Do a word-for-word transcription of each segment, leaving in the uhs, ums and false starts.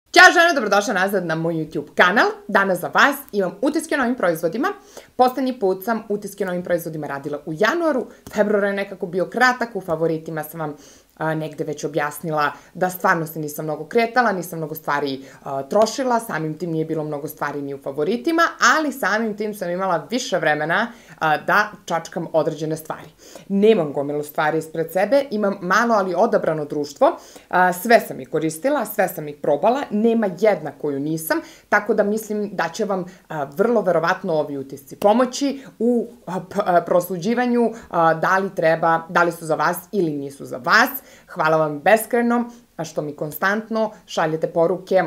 Ćao žene, dobrodošla nazad na moj YouTube kanal. Danas za vas imam utiske o novim proizvodima. Poslednji put sam utiske o novim proizvodima radila u januaru. Februar je nekako bio kratak, u favoritima sam vam a, negde već objasnila da stvarno se nisam mnogo kretala, nisam mnogo stvari a, trošila, samim tim nije bilo mnogo stvari ni u favoritima, ali samim tim sam imala više vremena a, da čačkam određene stvari. Nemam gomilu stvari ispred sebe, imam malo ali odabrano društvo, a, sve sam ih koristila, sve sam ih probala, nema jedna koju nisam, tako da mislim da će vam a, vrlo verovatno ovi utisci pomoći u a, p, a, prosuđivanju a, da li treba, da li su za vas ili nisu za vas. Hvala vam beskrajno što mi konstantno šaljete poruke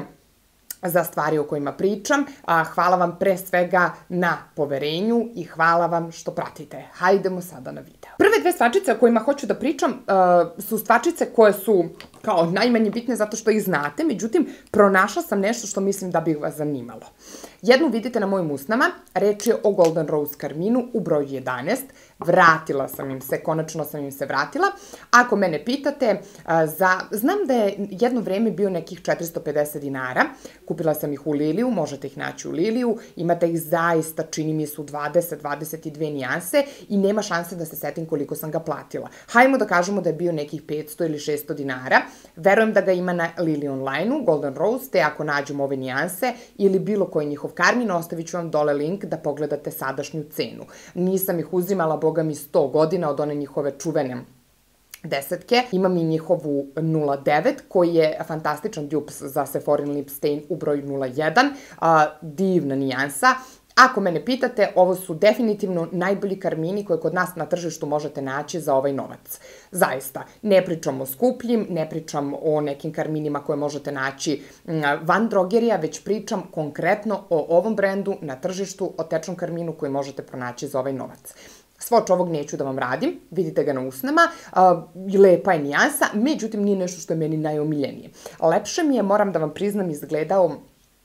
za stvari o kojima pričam. Hvala vam pre svega na poverenju i hvala vam što pratite. Hajdemo sada na video. Prve dve stvačice o kojima hoću da pričam su stvačice koje su kao najmanje bitne zato što ih znate, međutim, pronašla sam nešto što mislim da bi vas zanimalo. Jednu vidite na mojim usnama, reč je o Golden Rose karminu u broju jedanaest. Vratila sam im se, konačno sam im se vratila. Ako mene pitate, za, znam da je jedno vreme bio nekih četiristo pedeset dinara. Kupila sam ih u Liliju, možete ih naći u Liliju. Imate ih zaista, čini mi su dvadeset do dvadeset dve nijanse i nema šanse da se setim koliko sam ga platila. Hajmo da kažemo da je bio nekih petsto ili šesto dinara. Verujem da ga ima na Lili online-u, Golden Rose, te ako nađem ove nijanse ili bilo koji njihov karmin, ostavit ću vam dole link da pogledate sadašnju cenu. Nisam ih uzimala, boga mi, sto godina od one njihove čuvene desetke. Imam i njihovu nula devet koji je fantastičan dupe za Sephorin Lip Stain u broju nula jedan. A, divna nijansa. Ako mene pitate, ovo su definitivno najbolji karmini koje kod nas na tržištu možete naći za ovaj novac. Zaista, ne pričam o skupljim, ne pričam o nekim karminima koje možete naći van drogerija, već pričam konkretno o ovom brendu na tržištu, o tečnom karminu koji možete pronaći za ovaj novac. Svoč ovog neću da vam radim, vidite ga na usnama, lepa je nijansa, međutim nije nešto što je meni najomiljenije. Lepše mi je, moram da vam priznam, izgledao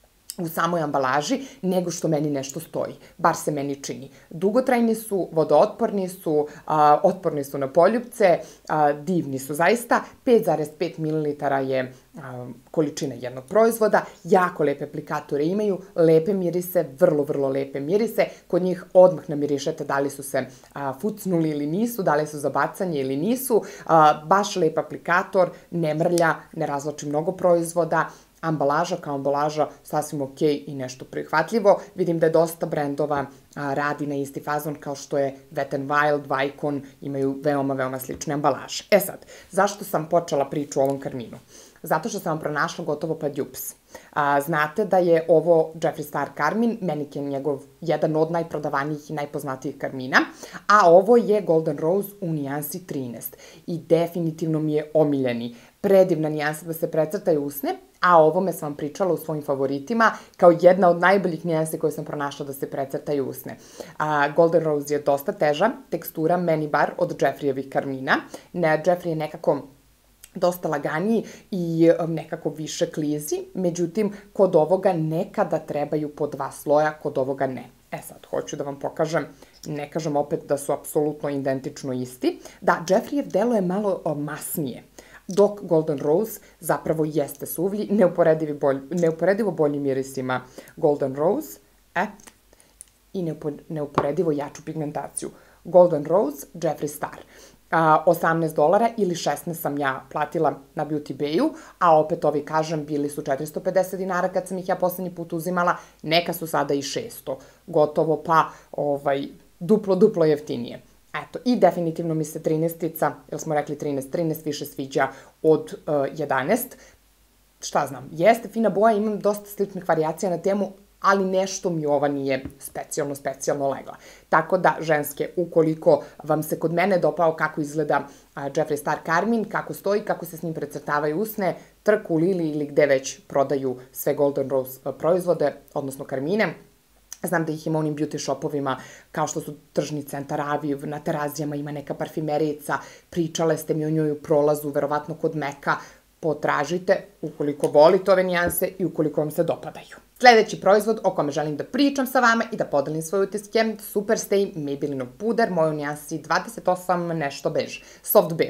u samoj ambalaži, nego što meni nešto stoji. Bar se meni čini. Dugotrajni su, vodootporni su, a, otporni su na poljupce, a, divni su zaista. pet zarez pet mililitara je a, količina jednog proizvoda. Jako lepe aplikatore imaju, lepe mirise, vrlo, vrlo lepe mirise. Kod njih odmah namirišete da li su se a, fucnuli ili nisu, da li su za bacanje ili nisu. A, baš lep aplikator, ne mrlja, ne razlači mnogo proizvoda. Ambalaža kao ambalaža sasvim ok i nešto prihvatljivo. Vidim da je dosta brendova a, radi na isti fazon kao što je Wet n Wild, Vicon, imaju veoma, veoma slične ambalaže. E sad, zašto sam počela priču o ovom karminu? Zato što sam vam pronašla gotovo pa dupes. A, znate da je ovo Jeffree Star karmin, Mannequin njegov jedan od najprodavanijih i najpoznatijih karmina, a ovo je Golden Rose u nijansi trinaest. I definitivno mi je omiljeni. Predivna nijansa da se precrtaju usne, a o ovome sam vam pričala u svojim favoritima kao jedna od najboljih nijanse koje sam pronašla da se precrtaju usne. A, Golden Rose je dosta teža, tekstura meni bar od Jeffreeevih karmina. Ne, Jeffree je nekako dosta laganiji i nekako više klizi, međutim, kod ovoga nekada trebaju po dva sloja, kod ovoga ne. E sad, hoću da vam pokažem, ne kažem opet da su apsolutno identično isti. Da, Jeffreeev delo je malo masnije, dok Golden Rose zapravo jeste suvlji, neuporedivo bolji miris ima Golden Rose, e, i neuporedivo jaču pigmentaciju. Golden Rose, Jeffree Star. A, osamnaest dolara ili šesnaest sam ja platila na Beauty Bayu, a opet ovi, kažem, bili su četiristo pedeset dinara kad sam ih ja poslednji put uzimala, neka su sada i šesto, gotovo pa ovaj, duplo, duplo jeftinije. Eto, i definitivno mi se trinaestica, jer smo rekli trinaest, trinaest više sviđa od uh, jedanaest. Šta znam, jeste fina boja, imam dosta sličnih varijacija na temu, ali nešto mi ova nije specijalno, specijalno legla. Tako da, ženske, ukoliko vam se kod mene dopao kako izgleda uh, Jeffree Star karmin, kako stoji, kako se s njim precrtavaju usne, trk u Lili ili gde već prodaju sve Golden Rose uh, proizvode, odnosno karmine, znam da ih ima u onim beauty shopovima kao što su Tržni centar Aviv, na Terazijama ima neka parfimerica, pričale ste mi o njoj u prolazu, verovatno kod Meka, potražite ukoliko volite ove nijanse i ukoliko vam se dopadaju. Sledeći proizvod o kome želim da pričam sa vama i da podelim svoje utiske, Superstay Maybelline puder, moj u nijansi dvadeset osam nešto bež, soft bež.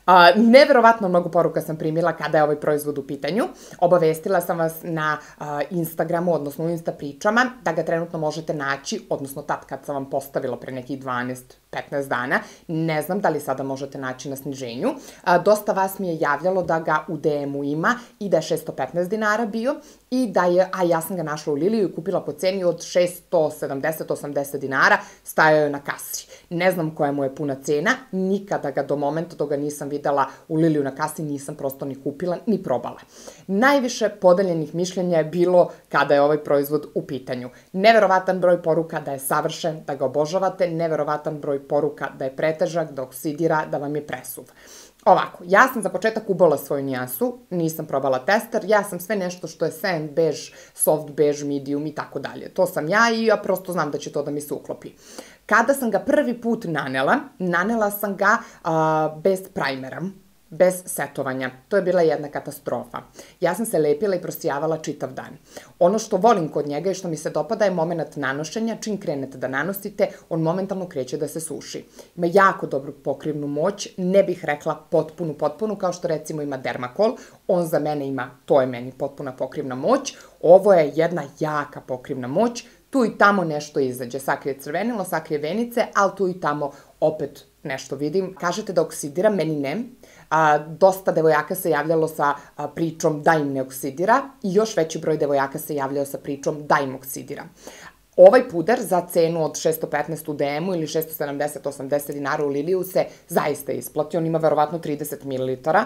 A, neverovatno mnogo poruka sam primila kada je ovaj proizvod u pitanju. Obavestila sam vas na a, Instagramu, odnosno u Insta pričama, da ga trenutno možete naći, odnosno tad kad sam vam postavila pre nekih dvanaest petnaest dana. Ne znam da li sada možete naći na sniženju. A, dosta vas mi je javljalo da ga u de emu ima i da je šesto petnaest dinara bio i da je, a ja sam ga našla u Liliju i kupila po ceni od šesto sedamdeset osamdeset dinara, stajao je na kasi. Ne znam koja mu je puna cena, nikada ga do momenta dok ga nisam videla u Liliju na kasi nisam prosto ni kupila ni probala. Najviše podeljenih mišljenja je bilo kada je ovaj proizvod u pitanju. Neverovatan broj poruka da je savršen, da ga obožavate, neverovatan broj poruka da je pretežak, da oksidira, da vam je presuv. Ovako, ja sam za početak ubala svoju nijansu, nisam probala tester, ja sam sve nešto što je sand, bež, soft bež, medium i tako dalje. To sam ja i ja prosto znam da će to da mi se uklopi. Kada sam ga prvi put nanela, nanela sam ga a, bez primera, bez setovanja. To je bila jedna katastrofa. Ja sam se lepila i prosijavala čitav dan. Ono što volim kod njega i što mi se dopada je moment nanošenja. Čim krenete da nanosite, on momentalno kreće da se suši. Ima jako dobru pokrivnu moć, ne bih rekla potpunu, potpunu, kao što recimo ima Dermacol. On za mene ima, to je meni potpuna pokrivna moć. Ovo je jedna jaka pokrivna moć. Tu i tamo nešto izađe. Sakrije crvenilo, sakrije venice, ali tu i tamo opet nešto vidim. Kažete da oksidira, meni ne. A, dosta devojaka se javljalo sa a, pričom da im ne oksidira i još veći broj devojaka se javljao sa pričom da im oksidira. Ovaj puder za cenu od šesto petnaest u de emu ili šesto sedamdeset osamdeset dinara u Liliju se zaista isplati. On ima verovatno trideset mililitara.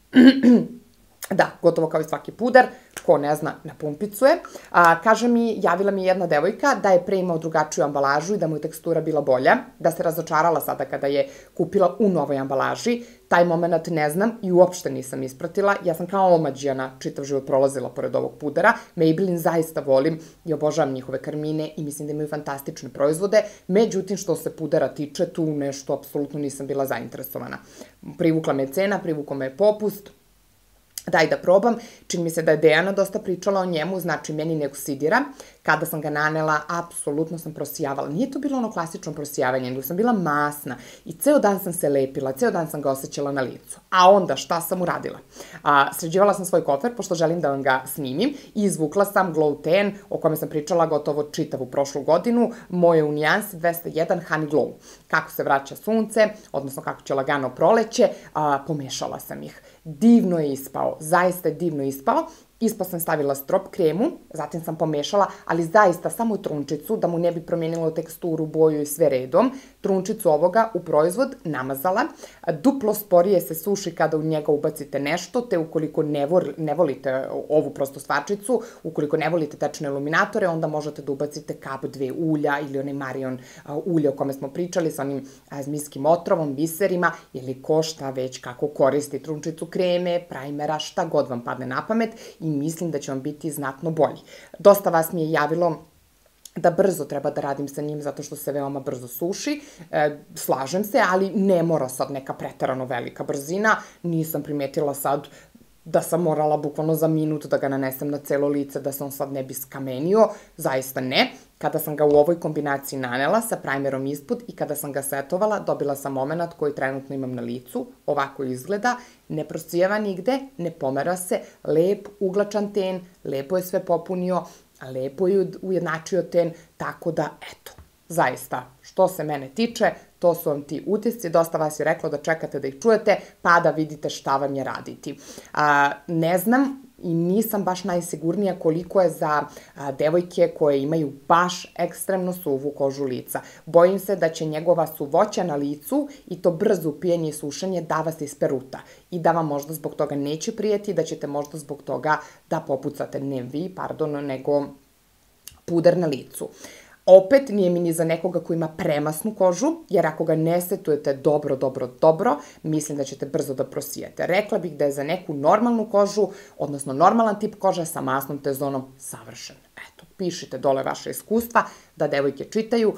Da, gotovo kao i svaki puder, ko ne zna, na pumpicu je. A, kaže mi, javila mi jedna devojka da je pre imao drugačiju ambalažu i da mu je tekstura bila bolja, da se razočarala sada kada je kupila u novoj ambalaži. Taj moment ne znam i uopšte nisam ispratila. Ja sam kao omađijana čitav život prolazila pored ovog pudera. Maybelline zaista volim i obožavam njihove karmine i mislim da imaju fantastične proizvode. Međutim, što se pudera tiče, tu nešto apsolutno nisam bila zainteresovana. Privukla me cena, privukla me popust. Daj da probam, čini mi se da je Dejana dosta pričala o njemu, znači meni ne oksidira. Kada sam ga nanela, apsolutno sam prosijavala. Nije to bilo ono klasično prosijavanje, nego sam bila masna i ceo dan sam se lepila, ceo dan sam ga osjećala na licu. A onda šta sam uradila? A, sređivala sam svoj kofer, pošto želim da vam ga snimim i izvukla sam Glow Tan, o kome sam pričala gotovo čitavu prošlu godinu, moje u nijansi dvesta jedan Honey Glow. Kako se vraća sunce, odnosno kako će lagano proleće, a, pomešala sam ih. Divno je ispao, zaista je divno ispao. Ispod sam stavila strop kremu, zatim sam pomešala, ali zaista samo trunčicu, da mu ne bi promijenilo teksturu, boju i sve redom. Trunčicu ovoga u proizvod namazala. Duplo sporije se suši kada u njega ubacite nešto, te ukoliko ne, vo, ne volite ovu prostu stvarčicu, ukoliko ne volite tečne iluminatore, onda možete da ubacite kap dve ulja ili onaj Marion ulje o kome smo pričali sa onim zmijskim otrovom, biserima ili ko šta već kako koristi trunčicu kreme, primera, šta god vam padne na pamet i mislim da će vam biti znatno bolji. Dosta vas mi je javilo da brzo treba da radim sa njim zato što se veoma brzo suši. E, slažem se, ali ne mora sad neka preterano velika brzina. Nisam primetila sad da sam morala bukvalno za minut da ga nanesem na celo lice, da se on sad ne bi skamenio. Zaista ne. Kada sam ga u ovoj kombinaciji nanela sa primerom ispod i kada sam ga setovala, dobila sam moment koji trenutno imam na licu. Ovako izgleda, ne prosijeva nigde, ne pomera se, lep, uglačan ten, lepo je sve popunio, lepo je ujednačio ten, tako da, eto, zaista, što se mene tiče, to su vam ti utisci. Dosta vas je reklo da čekate da ih čujete, pa da vidite šta vam je raditi. A, ne znam i nisam baš najsigurnija koliko je za a, devojke koje imaju baš ekstremno suvu kožu lica. Bojim se da će njegova suvoća na licu i to brzo pijenje i sušenje da vas isperuta i da vam možda zbog toga neće prijeti, da ćete možda zbog toga da popucate, ne vi, pardon, nego puder na licu. Opet nije mi ni za nekoga ko ima premasnu kožu, jer ako ga ne setujete dobro, dobro, dobro, mislim da ćete brzo da prosijete. Rekla bih da je za neku normalnu kožu, odnosno normalan tip kože sa masnom T-zonom savršen. Eto, pišite dole vaše iskustva, da devojke čitaju,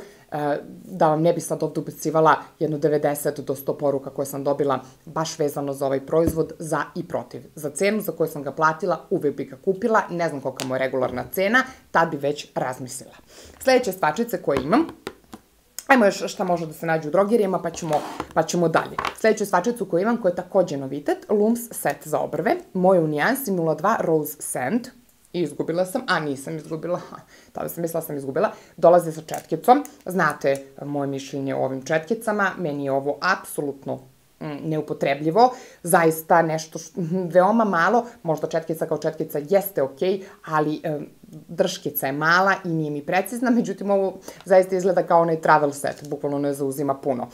da vam ne bi sad ovdje ubacivala jedno devedeset do sto poruka koje sam dobila baš vezano za ovaj proizvod, za i protiv. Za cenu za koju sam ga platila, uvijek bi ga kupila, ne znam kolika mu je regularna cena, tad bi već razmislila. Sljedeće stvačice koje imam, Ajmo još šta može da se nađe u drogerijama, pa ćemo, pa ćemo dalje. Sljedeću svačicu koju imam, koja je također novitet, Lums set za obrve, moje u nijansi nula dva Rose Sand. I izgubila sam, a nisam izgubila, tada sam mislila sam izgubila, dolaze sa četkicom. Znate moje mišljenje o ovim četkicama, meni je ovo apsolutno neupotrebljivo, zaista nešto veoma malo, možda četkica kao četkica jeste okej, ali drškica je mala i nije mi precizna, međutim ovo zaista izgleda kao onaj travel set, bukvalno ne zauzima puno.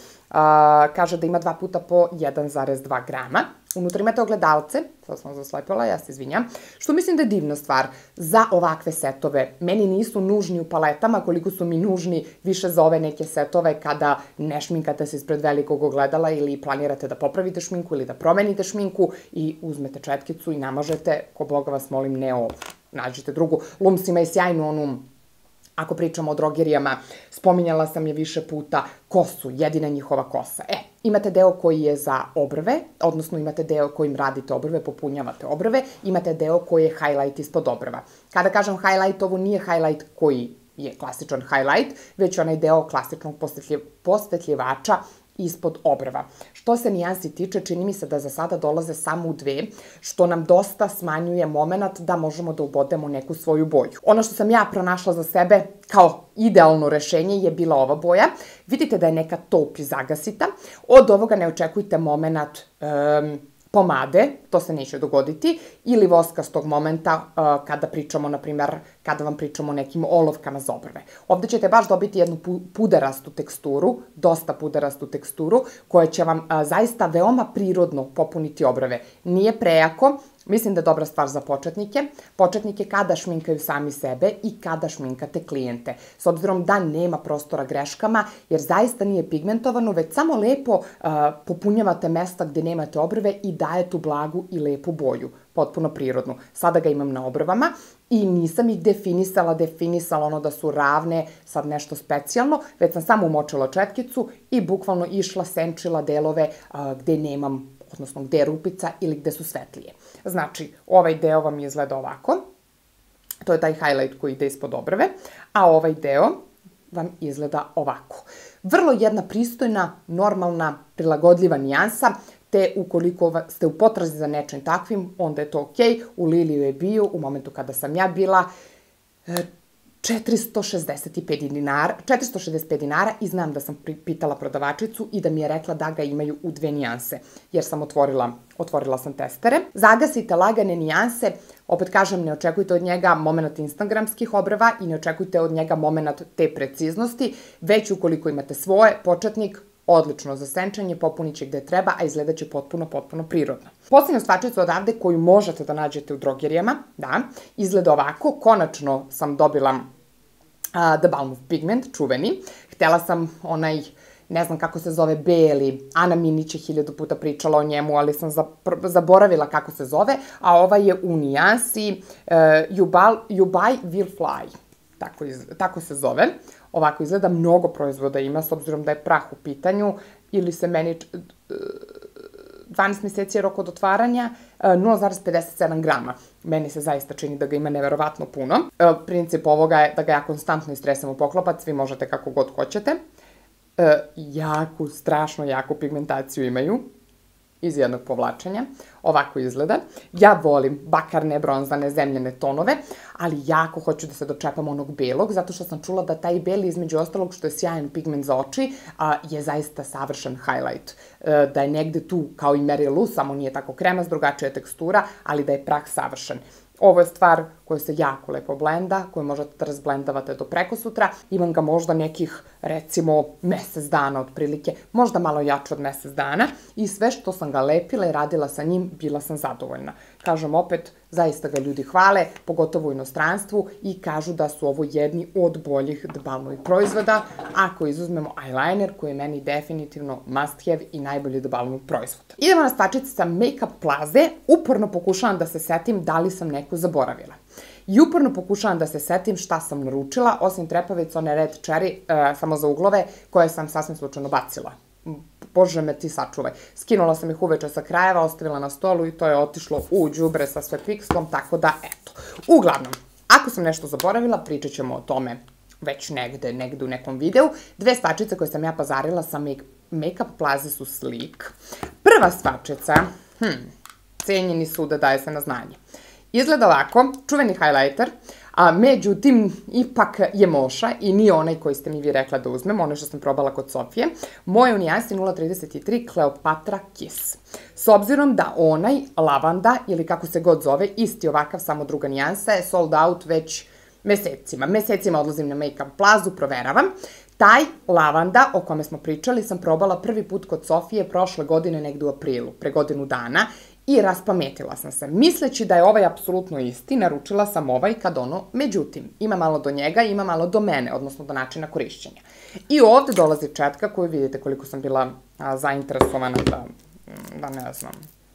Kaže da ima dva puta po jedan zarez dva grama. Unutra imate ogledalce, sad sam zaslepila, ja se izvinjam, što mislim da je divna stvar za ovakve setove. Meni nisu nužni u paletama koliko su mi nužni više za ove neke setove kada ne šminkate se ispred velikog ogledala ili planirate da popravite šminku ili da promenite šminku i uzmete četkicu i namažete, ko Boga vas molim, ne ovu. Nađite drugu. Lums ima i sjajnu onu, ako pričamo o drogerijama, spominjala sam je više puta, kosu, jedina njihova kosa. E, imate deo koji je za obrve, odnosno imate deo kojim radite obrve, popunjavate obrve, imate deo koji je highlight ispod obrva. Kada kažem highlight, ovo nije highlight koji je klasičan highlight, već onaj deo klasičnog posvetljivača ispod obrva. Što se nijansi tiče, čini mi se da za sada dolaze samo u dve, što nam dosta smanjuje moment da možemo da ubodemo neku svoju boju. Ono što sam ja pronašla za sebe kao idealno rešenje je bila ova boja. Vidite da je neka taupe zagasita. Od ovoga ne očekujte moment um, pomade, to se neće dogoditi, ili voskastog momenta uh, kada pričamo, na primjer, kada vam pričamo o nekim olovkama za obrve. Ovde ćete baš dobiti jednu pu pudarastu teksturu, dosta pudarastu teksturu, koja će vam uh, zaista veoma prirodno popuniti obrve. Nije prejako, mislim da je dobra stvar za početnike. Početnike kada šminkaju sami sebe i kada šminkate klijente. S obzirom da nema prostora greškama, jer zaista nije pigmentovano, već samo lepo uh, popunjavate mesta gde nemate obrve i daje tu blagu i lepu boju, potpuno prirodnu. Sada ga imam na obrvama i nisam ih definisala, definisala ono da su ravne, sad nešto specijalno, već sam samo umočila četkicu i bukvalno išla, senčila delove uh, gde nemam, odnosno gde je rupica ili gde su svetlije. Znači, ovaj deo vam izgleda ovako, to je taj highlight koji ide ispod obrve, a ovaj deo vam izgleda ovako. Vrlo jedna pristojna, normalna, prilagodljiva nijansa, te ukoliko ste u potrazi za nečim takvim, onda je to okej. U Liliju je bio, u momentu kada sam ja bila, četiristo šezdeset pet dinara, četiristo šezdeset pet dinara i znam da sam pitala prodavačicu i da mi je rekla da ga imaju u dve nijanse, jer sam otvorila, otvorila sam testere. Zagasite lagane nijanse, opet kažem, ne očekujte od njega moment instagramskih obrva i ne očekujte od njega moment te preciznosti, već ukoliko imate svoje, početnik, odlično za senčanje, popunit će gde treba, a izgledat će potpuno, potpuno prirodno. Poslednju stvačicu odavde koju možete da nađete u drogerijama, da, izgleda ovako. Konačno sam dobila uh, The Balm of Pigment, čuveni. Htela sam onaj, ne znam kako se zove, beli, Ana Minić je hiljadu puta pričala o njemu, ali sam zaboravila kako se zove, a ovaj je u nijansi uh, You, Buy, You Buy Will Fly. Tako, iz, tako se zove. Ovako izgleda, mnogo proizvoda ima, s obzirom da je prah u pitanju, ili se meni dvanaest meseci je rok od otvaranja, nula zarez pedeset sedam grama. Meni se zaista čini da ga ima neverovatno puno. Princip ovoga je da ga ja konstantno istresam u poklopac, vi možete kako god hoćete. Jaku, strašno jaku pigmentaciju imaju iz jednog povlačenja. Ovako izgleda. Ja volim bakarne, bronzane, zemljene tonove, ali jako hoću da se dočepam onog belog, zato što sam čula da taj beli, između ostalog, što je sjajan pigment za oči, a, je zaista savršen highlight. E, da je negde tu, kao i Mary Lou, samo nije tako kremast, drugačija tekstura, ali da je prah savršen. Ovo je stvar koja se jako lepo blenda, koju možete da razblendavate do preko sutra. Imam ga možda nekih, recimo, mesec dana otprilike, možda malo jače od mesec dana i sve što sam ga lepila i radila sa njim, bila sam zadovoljna. Kažem opet, zaista ga ljudi hvale, pogotovo u inostranstvu, i kažu da su ovo jedni od boljih The Balmovih proizvoda, ako izuzmemo eyeliner, koji je meni definitivno must have i najbolji The Balmov proizvod. Idemo na stvačice sa Makeup Plaze. Uporno pokušavam da se setim da li sam neku zaboravila. I uporno pokušavam da se setim šta sam naručila, osim trepavice, one Red Cherry, uh, samo za uglove, koje sam sasvim slučajno bacila. Bože me ti sačuvaj. Skinula sam ih uveče sa krajeva, ostavila na stolu i to je otišlo u đubre sa sve pikslom, tako da eto. Uglavnom, ako sam nešto zaboravila, pričat ćemo o tome već negde, negde u nekom videu. Dve stvačice koje sam ja pazarila sa Make Up Plaze su Sleek. Prva stvačica, hm, cenjeni su da daje se na znanje. Izgleda ovako, čuveni highlighter, a međutim, ipak je moša i nije onaj koji ste mi vi rekla da uzmem, onaj što sam probala kod Sofije. Moj u nijansi nula trideset tri Cleopatra Kiss. S obzirom da onaj, lavanda, ili kako se god zove, isti ovakav, samo druga nijansa, je sold out već mesecima. Mesecima odlazim na Make Up Plazu, proveravam. Taj lavanda o kome smo pričali sam probala prvi put kod Sofije prošle godine negde u aprilu, pre godinu dana, i raspametila sam se. Misleći da je ovaj apsolutno isti, naručila sam ovaj kad ono, međutim, ima malo do njega, ima malo do mene, odnosno do načina korišćenja. I ovde dolazi četka koju vidite koliko sam bila a, zainteresovana da, da ne znam.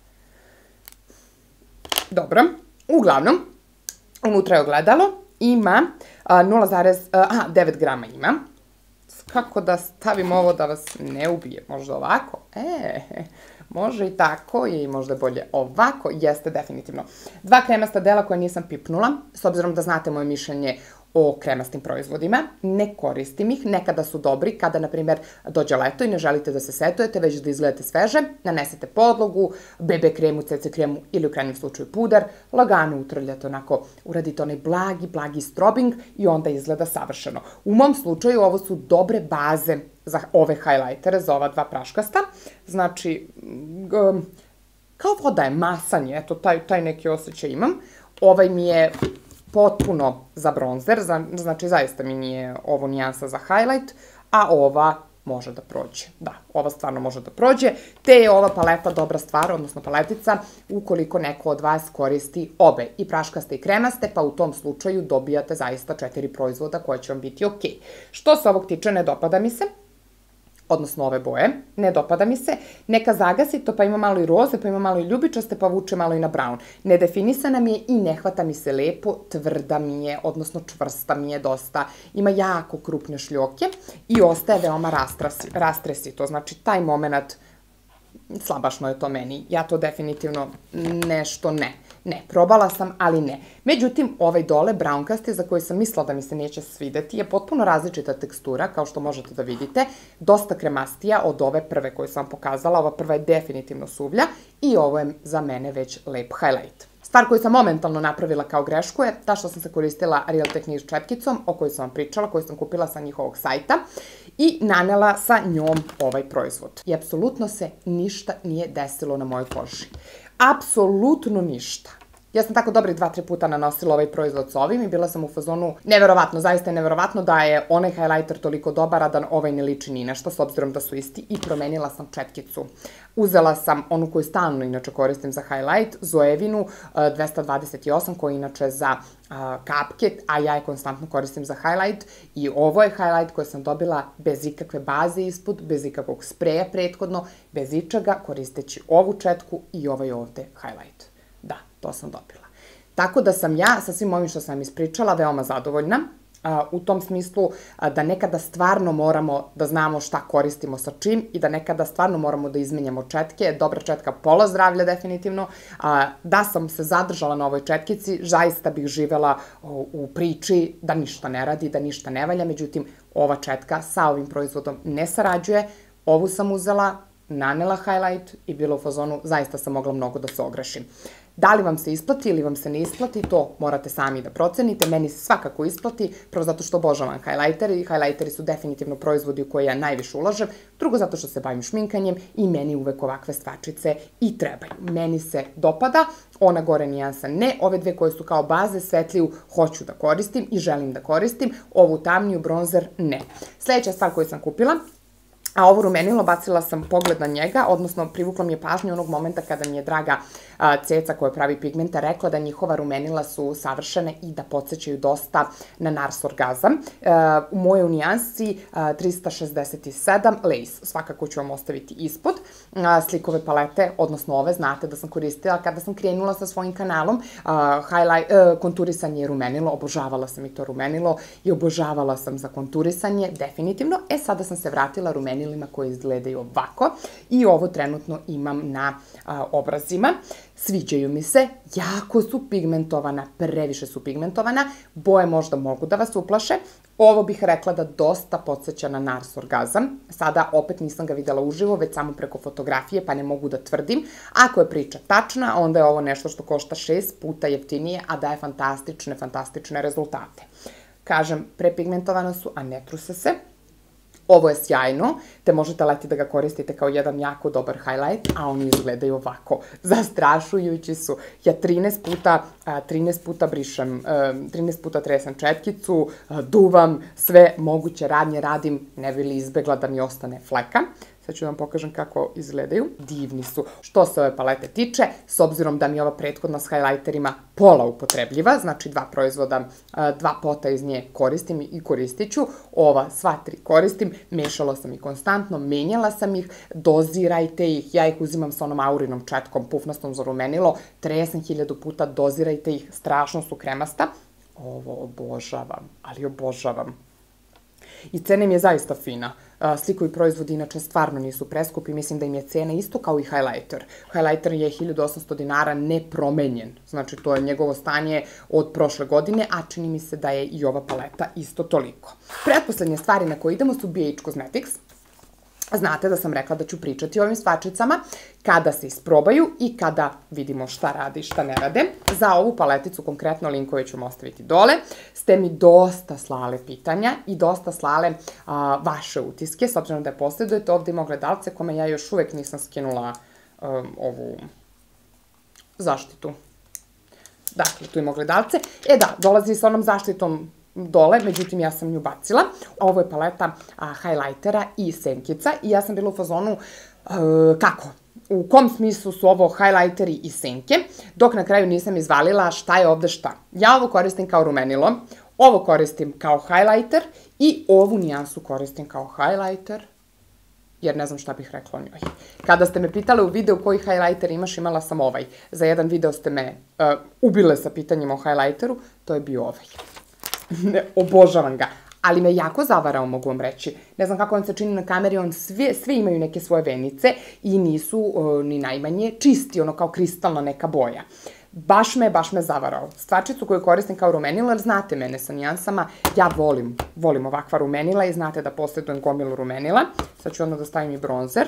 Dobro, uglavnom, unutra je ogledalo, ima nula zarez devet grama ima. Kako da stavim ovo da vas ne ubije? Možda ovako? E, može i tako i možda bolje ovako. Jeste, definitivno. Dva kremasta dela koje nisam pipnula, s obzirom da znate moje mišljenje o kremastim proizvodima. Ne koristim ih, nekada su dobri, kada, na primjer, dođe leto i ne želite da se setujete, već da izgledate sveže, nanesete podlogu, be be kremu, ce ce kremu ili u krajnjem slučaju puder, lagano utrljate onako, uradite onaj blagi, blagi strobing i onda izgleda savršeno. U mom slučaju ovo su dobre baze za ove highlightere, za ova dva praškasta. Znači, kao voda je masanje, eto, taj, taj neki osjećaj imam. Ovaj mi je potpuno za bronzer, znači zaista mi nije ovo nijansa za highlight, a ova može da prođe. Da, ova stvarno može da prođe, te je ova paleta dobra stvar, odnosno paletica, ukoliko neko od vas koristi obe, i praškaste i kremaste, pa u tom slučaju dobijate zaista četiri proizvoda koje će vam biti ok. Što se ovog tiče, ne dopada mi se, odnosno ove boje, ne dopada mi se, neka zagasi to, pa ima malo i roze, pa ima malo i ljubičaste, pa vuče malo i na brown. Nedefinisana mi je i ne hvata mi se lepo, tvrda mi je, odnosno čvrsta mi je dosta, ima jako krupne šljoke i ostaje veoma rastresito, znači taj moment, slabašno je to meni, ja to definitivno nešto ne. Ne, probala sam, ali ne. Međutim, ovaj dole, brownkasti, za koji sam mislila da mi se neće svideti, je potpuno različita tekstura, kao što možete da vidite. Dosta kremastija od ove prve koju sam vam pokazala. Ova prva je definitivno suvlja i ovo je za mene već lep highlight. Stvar koju sam momentalno napravila kao grešku je ta što sam se koristila Real Techniques četkicom, o kojoj sam vam pričala, koju sam kupila sa njihovog sajta, i nanela sa njom ovaj proizvod. I apsolutno se ništa nije desilo na mojoj koži. Apsolutno ništa. Ja sam tako dobri dva, tri puta nanosila ovaj proizvod s ovim i bila sam u fazonu, neverovatno, zaista je neverovatno da je onaj highlighter toliko dobar, a da ovaj ne liči ni nešto, s obzirom da su isti, i promenila sam četkicu. Uzela sam onu koju stalno inače koristim za highlight, Zoevinu dvesta dvadeset osam, koja je inače za kapke, a ja je konstantno koristim za highlight, i ovo je highlight koji sam dobila bez ikakve baze ispod, bez ikakvog spreja prethodno, bez ičega, koristeći ovu četku i ovaj ovde highlight. Da, to sam dobila. Tako da sam ja, sa svim ovim što sam ispričala, veoma zadovoljna, u tom smislu da nekada stvarno moramo da znamo šta koristimo sa čim i da nekada stvarno moramo da izmenjamo četke. Dobra četka, pola zdravlja definitivno. Da sam se zadržala na ovoj četkici, zaista bih živela u priči da ništa ne radi, da ništa ne valja, međutim, ova četka sa ovim proizvodom ne sarađuje. Ovu sam uzela, nanela highlight i bila u fazonu, zaista sam mogla mnogo da se ogrešim. Da li vam se isplati ili vam se ne isplati, to morate sami da procenite. Meni se svakako isplati, prvo zato što obožavam highlighteri, i highlighteri su definitivno proizvodi u koje ja najviše ulažem, drugo zato što se bavim šminkanjem i meni uvek ovakve stvačice i trebaju. Meni se dopada, ona gore nijansa ne, ove dve koje su kao baze, svetliju, hoću da koristim i želim da koristim, ovu tamniju bronzer ne. Sljedeća stvar koju sam kupila, a ovo rumenilo, bacila sam pogled na njega, odnosno privukla mi je pažnju onog momenta kada mi je draga Ceca koja pravi pigmente rekla da njihova rumenila su savršene i da podsjećaju dosta na Nars Orgazam. U mojoj nijansi trista šezdeset sedam Lace, svakako ću vam ostaviti ispod. Slikove palete, odnosno ove, znate da sam koristila kada sam krenula sa svojim kanalom. Konturisanje rumenilo, obožavala sam i to rumenilo i obožavala sam za konturisanje, definitivno. E, sada sam se vratila rumenilo rumenilima koji izgledaju ovako. I ovo trenutno imam na a, obrazima. Sviđaju mi se, jako su pigmentovana, previše su pigmentovana, boje možda mogu da vas uplaše. Ovo bih rekla da dosta podsjeća na Nars Orgazam. Sada opet nisam ga videla uživo, već samo preko fotografije, pa ne mogu da tvrdim. Ako je priča tačna, onda je ovo nešto što košta šest puta jeftinije, a daje fantastične, fantastične rezultate. Kažem, prepigmentovana su, a ne truse se. Ovo je sjajno, te možete leti da ga koristite kao jedan jako dobar highlight, a oni izgledaju ovako. Zastrašujući su. Ja trinaest puta, trinaest puta brišem, trinaest puta tresam četkicu, duvam, sve moguće radnje radim, ne bi li izbegla da mi ostane fleka. Sad ću da vam pokažem kako izgledaju. Divni su. Što se ove palete tiče, s obzirom da mi je ova prethodna s highlighterima pola upotrebljiva, znači dva proizvoda, dva pota iz nje koristim i koristit ću. Ova sva tri koristim, mešala sam ih konstantno, menjala sam ih, dozirajte ih, ja ih uzimam sa onom aurinom četkom, pufnastom za rumenilo, tresam hiljadu puta, dozirajte ih, strašno su kremasta. Ovo obožavam, ali obožavam. I cena im je zaista fina. Slikovi proizvodi inače stvarno nisu preskupi, mislim da im je cena isto kao i highlighter. Highlighter je hiljadu osamsto dinara nepromenjen, znači to je njegovo stanje od prošle godine, a čini mi se da je i ova paleta isto toliko. Pretposlednje stvari na koje idemo su B H Cosmetics. Znate da sam rekla da ću pričati o ovim stvačicama kada se isprobaju i kada vidimo šta rade i šta ne rade. Za ovu paleticu, konkretno linkove ću vam ostaviti dole, ste mi dosta slale pitanja i dosta slale a, vaše utiske, s obzirom da je posledujete. Ovde ima ogledalce kome ja još uvek nisam skinula um, ovu zaštitu. Dakle, tu ima ogledalce. E da, dolazi sa onom zaštitom dole, međutim ja sam nju bacila. Ovo je paleta a, highlightera i senkica i ja sam bila u fazonu uh, kako? U kom smislu su ovo highlighteri i senke, dok na kraju nisam izvalila šta je ovde šta. Ja ovo koristim kao rumenilo, ovo koristim kao highlighter i ovu nijansu koristim kao highlighter, jer ne znam šta bih rekla o njoj. Kada ste me pitale u videu koji highlighter imaš, imala sam ovaj. Za jedan video ste me uh, ubile sa pitanjima o highlighteru, to je bio ovaj. Ne, obožavam ga, ali me jako zavarao, mogu vam reći. Ne znam kako on se čini na kameri, on sve, sve imaju neke svoje venice i nisu uh, ni najmanje čisti, ono kao kristalna neka boja. Baš me, baš me zavarao. Stvačicu koju koristim kao rumenila, jer znate mene sa nijansama, ja volim, volim ovakva rumenila i znate da posjedujem gomilu rumenila. Sad ću onda da stavim i bronzer.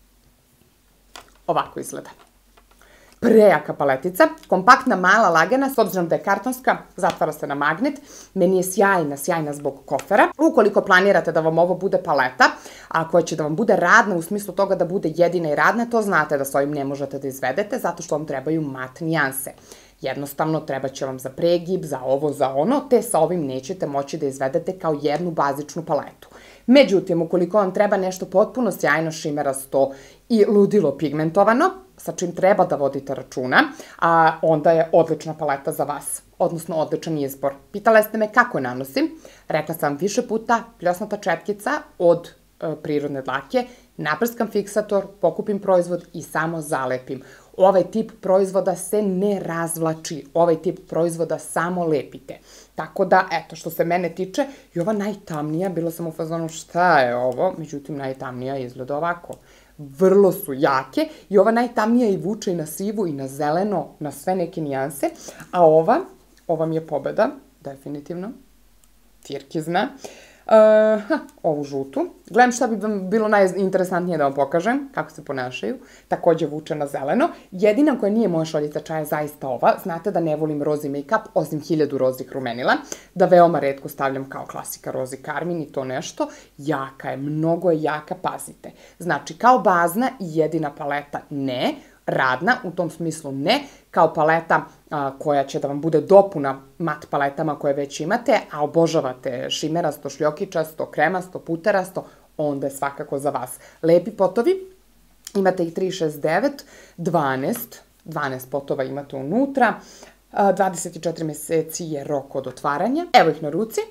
Ovako izgleda. Prejaka paletica, kompaktna, mala, lagana, s obzirom da je kartonska, zatvara se na magnet, meni je sjajna, sjajna zbog kofera. Ukoliko planirate da vam ovo bude paleta, a koja će da vam bude radna u smislu toga da bude jedina i radna, to znate da s ovim ne možete da izvedete, zato što vam trebaju mat nijanse. Jednostavno, treba će vam za pregib, za ovo, za ono, te sa ovim nećete moći da izvedete kao jednu bazičnu paletu. Međutim, ukoliko vam treba nešto potpuno sjajno, šimerasto i ludilo pigmentovano, sa čim treba da vodite računa, a onda je odlična paleta za vas, odnosno odličan izbor. Pitale ste me kako nanosim, rekla sam više puta, pljosnata četkica od e, prirodne dlake, naprskam fiksator, pokupim proizvod i samo zalepim. Ovaj tip proizvoda se ne razvlači, ovaj tip proizvoda samo lepite. Tako da, eto, što se mene tiče, i ova najtamnija, bila sam u fazonu šta je ovo, međutim najtamnija izgleda ovako. Vrlo su jake i ova najtamnija i vuče i na sivu i na zeleno, na sve neke nijanse, a ova, ova mi je pobeda, definitivno, tirkizna. Uh, ha, ovu žutu. Gledam šta bi vam bilo najinteresantnije da vam pokažem, kako se ponašaju. Takođe vuče na zeleno. Jedina koja nije moja šoljica čaja je zaista ova. Znate da ne volim rozi make-up, osim hiljadu rozih rumenila. Da veoma retko stavljam kao klasika rozi karmin i to nešto. Jaka je, mnogo je jaka, pazite. Znači, kao bazna i jedina paleta ne. Radna, u tom smislu ne, kao paleta a, koja će da vam bude dopuna mat paletama koje već imate, a obožavate šimerasto, šljokičasto, kremasto, puterasto, onda je svakako za vas. Lepi potovi, imate ih tri, šest, devet, dvanaest, dvanaest potova imate unutra, a, dvadeset četiri meseci je rok od otvaranja. Evo ih na ruci.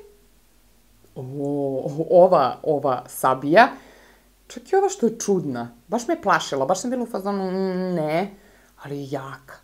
O, ova, ova sabija, čak i ova što je čudna, baš me plašila, baš sam bila u fazonu, ne, ali jaka.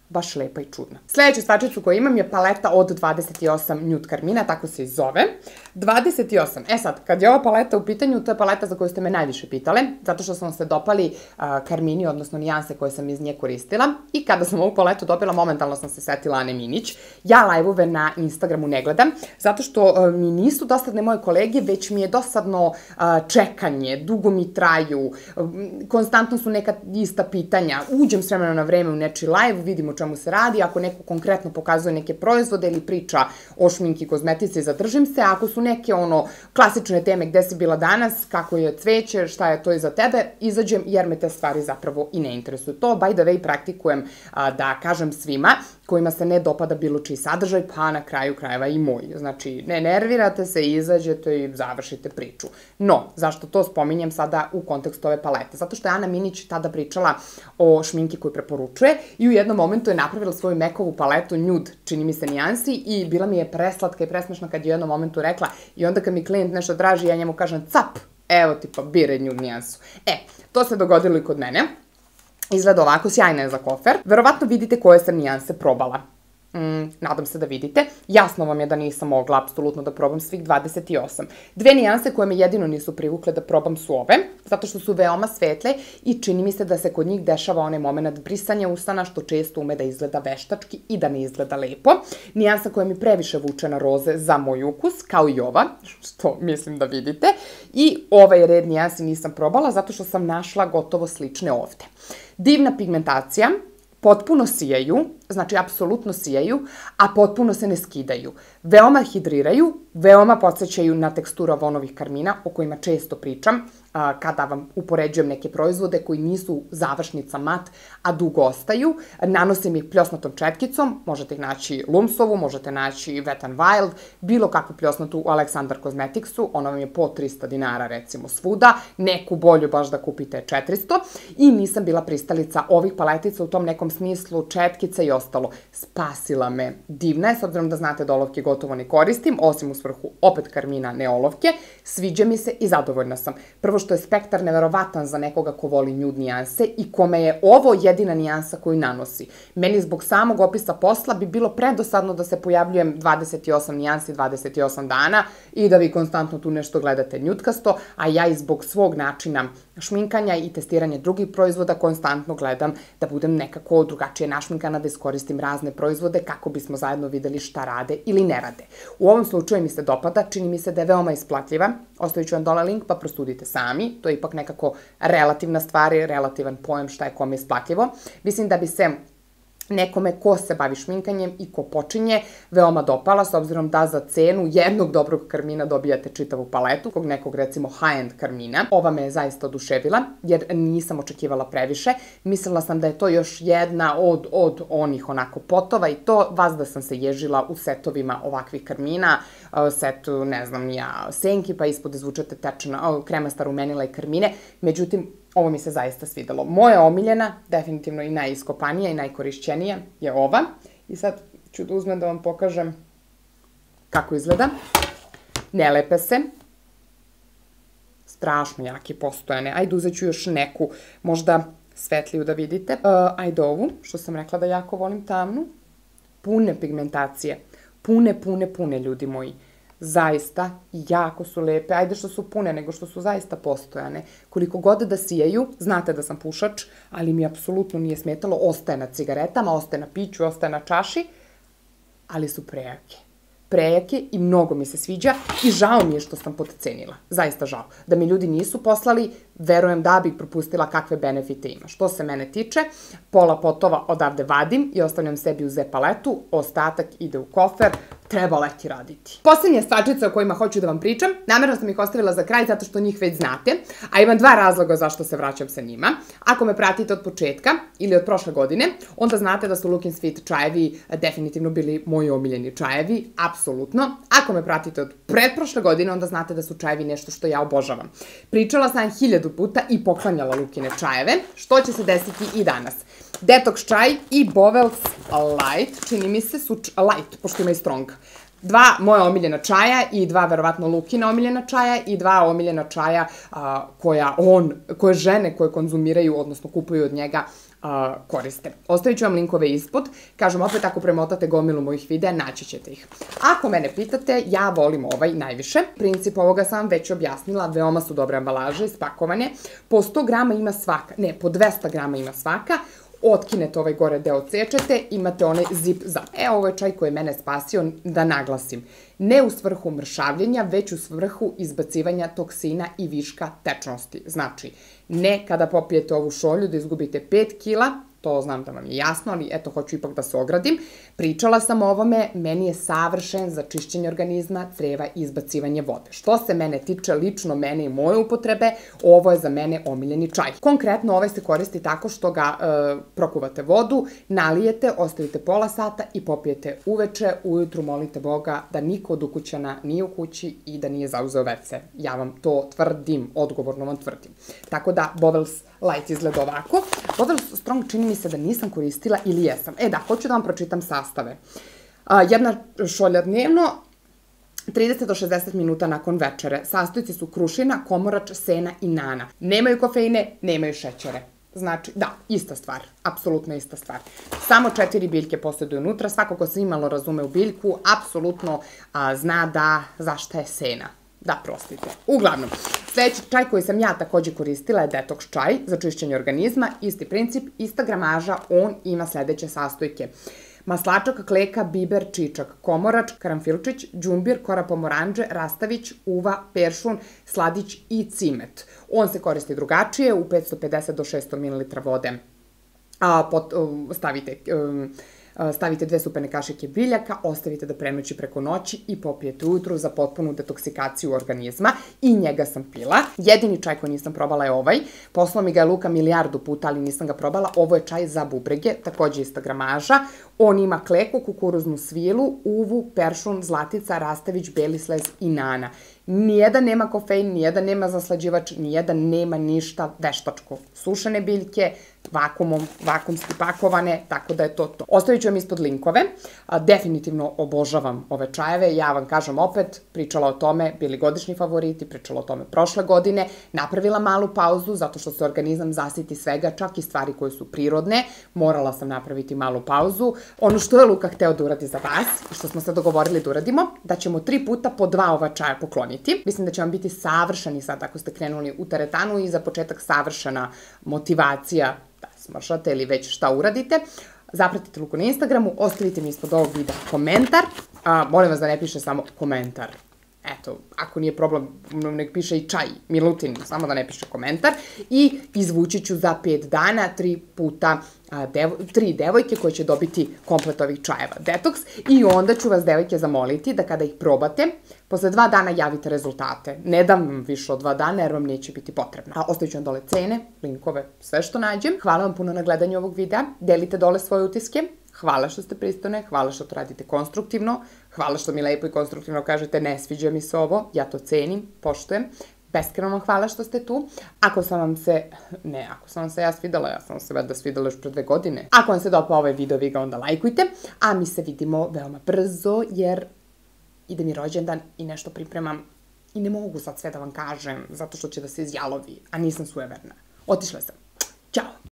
baš lepa i čudna. Sledeću stvačicu koju imam je paleta od dvadeset osam Nude Carmina, tako se i zove. dvadeset osam. E sad, kad je ova paleta u pitanju, to je paleta za koju ste me najviše pitale, zato što sam se dopali Carmini, odnosno nijanse koje sam iz nje koristila. I kada sam ovu paletu dobila, momentalno sam se setila Ane Minić. Ja live-ove na Instagramu ne gledam, zato što mi nisu dosadne moje kolege, već mi je dosadno čekanje, dugo mi traju, konstantno su neka ista pitanja. Uđem s vremena na vreme u nečiji live, vidimo o čemu se radi, ako neko konkretno pokazuje neke proizvode ili priča o šminki, kozmetici, zadržim se, ako su neke ono klasične teme gde si bila danas, kako je cveće, šta je to iza tebe, izađem jer me te stvari zapravo i ne interesuju. To, by the way, praktikujem da kažem svima kojima se ne dopada bilo čiji sadržaj, pa na kraju krajeva i moj. Znači, ne nervirate se, izađete i završite priču. No, zašto to spominjem sada u kontekstu ove palete? Zato što je Ana Minić tada pričala o šminki koju preporučuje i u jednom momentu je napravila svoju mekovu paletu Nude, čini mi se nijansi, i bila mi je preslatka i presmešna kad je u jednom momentu rekla, i onda kad mi klijent nešto traži, ja njemu kažem cap, evo ti pa biraj Nude nijansu. E, to se dogodilo i kod mene. Izgleda ovako, sjajna je za kofer. Verovatno vidite koje sam nijanse probala. Mm, nadam se da vidite. Jasno vam je da nisam mogla apsolutno da probam svih dvadeset osam. Dve nijanse koje me jedino nisu privukle da probam su ove, zato što su veoma svetle i čini mi se da se kod njih dešava onaj moment brisanja usana, što često ume da izgleda veštački i da ne izgleda lepo. Nijansa koja mi previše vuče na roze za moj ukus, kao i ova, što mislim da vidite. I ovaj red nijansi nisam probala, zato što sam našla gotovo slične ovde. Divna pigmentacija, potpuno sijaju, znači apsolutno sijaju, a potpuno se ne skidaju. Veoma hidriraju, veoma podsjećaju na teksturu Avonovih karmina, o kojima često pričam, kada vam upoređujem neke proizvode koji nisu završnica mat, a dugo ostaju. Nanosim ih pljosnatom četkicom, možete ih naći Lumsovu, možete naći Wet n Wild, bilo kakvu pljosnatu u Aleksandar Cosmeticsu, ona vam je po trista dinara recimo svuda, neku bolju baš da kupite četiristo, i nisam bila pristalica ovih paletica u tom nekom smislu, četkica i ostalo. Spasila me. Divna je, s obzirom da znate da olovke gotovo ne koristim, osim u svrhu opet karmina, ne olovke, sviđa mi se i zadovoljna sam. Prvo što je spektar neverovatan za nekoga ko voli nude nijanse i kome je ovo jedina nijansa koju nanosi. Meni zbog samog opisa posla bi bilo predosadno da se pojavljujem dvadeset osam nijansi dvadeset osam dana i da vi konstantno tu nešto gledate njutkasto, a ja i zbog svog načina šminkanja i testiranja drugih proizvoda konstantno gledam da budem nekako drugačije našminkana, da iskoristim razne proizvode kako bismo zajedno videli šta rade ili ne rade. U ovom slučaju mi se dopada, čini mi se da je veoma isplatljiva. Ostavit ću vam dole link pa prostudite sami. To je ipak nekako relativna stvar i relativan pojam šta je kome isplatljivo. Mislim da bi se nekome ko se bavi šminkanjem i ko počinje veoma dopala, s obzirom da za cenu jednog dobrog karmina dobijate čitavu paletu, kog nekog recimo high-end karmina. Ova me je zaista oduševila, jer nisam očekivala previše. Mislila sam da je to još jedna od, od onih onako potova i to vas da sam se ježila u setovima ovakvih karmina, setu, ne znam, ja, senki, pa ispod izvučete tečna, kremasta rumenila i karmine. Međutim, ovo mi se zaista svidelo. Moja omiljena, definitivno i najiskopanija i najkorišćenija je ova. I sad ću da uzmem da vam pokažem kako izgleda. Ne lepe se. Strašno jake postojane. Ajde, uzet ću još neku, možda svetliju da vidite. Ajde ovu, što sam rekla da jako volim tamnu. Pune pigmentacije. Pune, pune, pune, ljudi moji. Zaista, jako su lepe, ajde što su pune, nego što su zaista postojane. Koliko god da sijaju, znate da sam pušač, ali mi apsolutno nije smetalo, ostaje na cigaretama, ostaje na piću, ostaje na čaši, ali su prejake. Prejake i mnogo mi se sviđa i žao mi je što sam podcenila. Zaista žao. Da mi ljudi nisu poslali, verujem da bih propustila kakve benefite ima. Što se mene tiče, pola potova odavde vadim i ostavljam sebi u Z paletu, ostatak ide u kofer, treba leti raditi. Poslednje stvačice o kojima hoću da vam pričam, namerno sam ih ostavila za kraj zato što njih već znate, a imam dva razloga zašto se vraćam sa njima. Ako me pratite od početka ili od prošle godine, onda znate da su Look and Sweet čajevi definitivno bili moji omiljeni čajevi, apsolutno. Ako me pratite od pretprošle godine, onda znate da su čajevi nešto što ja obožavam. Pričala sam hiljadu puta i poklanjala Lukine čajeve, što će se desiti i danas. Detox čaj i Bowels Light, čini mi se, su light, pošto ima i strong. Dva moja omiljena čaja i dva verovatno Lukina omiljena čaja i dva omiljena čaja koja on, koje žene koje konzumiraju, odnosno kupuju od njega, koriste. Ostavit ću vam linkove ispod. Kažem, opet ako premotate gomilu mojih videa, naći ćete ih. Ako mene pitate, ja volim ovaj najviše. Princip ovoga sam vam već objasnila, veoma su dobre ambalaže, spakovane. Po sto grama ima svaka, ne, po dvesta grama ima svaka. Otkinete ovaj gore deo, odsečete, imate onaj zip za... E, ovo je čaj koji je mene spasio, da naglasim. Ne u svrhu mršavljenja, već u svrhu izbacivanja toksina i viška tečnosti. Znači, ne kada popijete ovu šolju da izgubite pet kila, to znam da vam je jasno, ali eto, hoću ipak da se ogradim. Pričala sam o ovome, meni je savršen za čišćenje organizma, creva i izbacivanje vode. Što se mene tiče, lično mene i moje upotrebe, ovo je za mene omiljeni čaj. Konkretno, ovaj se koristi tako što ga prokuvate vodu, nalijete, ostavite pola sata i popijete uveče, ujutru molite Boga da niko od ukućana nije u kući i da nije zauzeo ve ce. Ja vam to tvrdim, odgovorno vam tvrdim. Tako da, Bovels Light izgleda ovako. Bovels Strong čini mi se da nisam koristila ili jesam. E da, hoću da vam pročitam sastave. Jedna šolja dnevno, trideset do šezdeset minuta nakon večere. Sastojci su krušina, komorač, sena i nana. Nemaju kofeine, nemaju šećere. Znači, da, ista stvar, apsolutno ista stvar. Samo četiri biljke posjeduju unutra, svako ko se imalo razume u biljku, apsolutno zna da zašta je sena. Da, prostite. Uglavnom, sljedeći čaj koji sam ja također koristila je detoks čaj za čišćenje organizma. Isti princip, ista gramaža, on ima sljedeće sastojke. Maslačak, kleka, biber, čičak, komorač, karanfilčić, đumbir, kora pomoranđe, rastavić, uva, peršun, sladić i cimet. On se koristi drugačije, u petsto pedeset do šesto mililitara vode stavite... Stavite dve supene kašike biljaka, ostavite da prenoći preko noći i popijete ujutru za potpunu detoksikaciju organizma. I njega sam pila. Jedini čaj koji nisam probala je ovaj. Poslao mi ga je Luka milijardu puta, ali nisam ga probala. Ovo je čaj za bubrege, također ista gramaža. On ima kleku, kukuruznu svilu, uvu, peršun, zlatica, rastavić, beli slez i nana. Nijedan nema kofein, nijedan nema zaslađivač, nijedan nema ništa veštačko. Sušene biljke, vakumom, vakumski pakovane, tako da je to to. Ostavit ću vam ispod linkove. Definitivno obožavam ove čajeve. Ja vam kažem opet, pričala o tome, bili godišnji favoriti, pričala o tome prošle godine, napravila malu pauzu, zato što se organizam zasiti svega, čak i stvari koje su prirodne. Morala sam napraviti malu pauzu. Ono što je Luka hteo da uradi za vas, i što smo se dogovorili da uradimo, da ćemo tri puta po dva ova čaja pokloniti. Mislim da će vam biti savršeni sad ako ste krenuli u teretanu i za početak savršena motivacija da smršate ili već šta uradite. Zapratite Luku na Instagramu, ostavite mi ispod ovog videa komentar. Molim vas da ne piše samo komentar. Eto, ako nije problem, nek piše i čaj, Milutin, samo da ne piše komentar. I izvući ću za pet dana tri puta tri devojke koje će dobiti komplet ovih čajeva detoks. I onda ću vas, devojke, zamoliti da kada ih probate, posle dva dana javite rezultate. Ne dam vam više od dva dana jer vam neće biti potrebno. Ostavit ću vam dole cene, linkove, sve što nađem. Hvala vam puno na gledanju ovog videa. Delite dole svoje utiske. Hvala što ste pristojne, hvala što to radite konstruktivno, hvala što mi lepo i konstruktivno kažete ne sviđa mi se ovo, ja to cenim, poštujem. Beskreno vam hvala što ste tu. Ako sam vam se, ne, ako sam vam se ja svidala, ja sam vam se valjda svidala još pre dve godine. Ako vam se dopao ovaj video, vi ga onda lajkujte, a mi se vidimo veoma brzo jer ide mi rođendan i nešto pripremam i ne mogu sad sve da vam kažem zato što će da se izjalovi, a nisam sujeverna. Otišla sam. Ćao!